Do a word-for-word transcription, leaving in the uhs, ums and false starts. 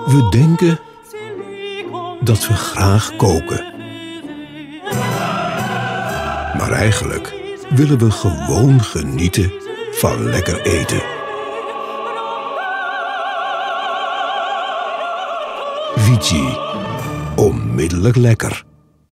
We denken dat we graag koken. Maar eigenlijk willen we gewoon genieten van lekker eten. Vici. Onmiddellijk lekker.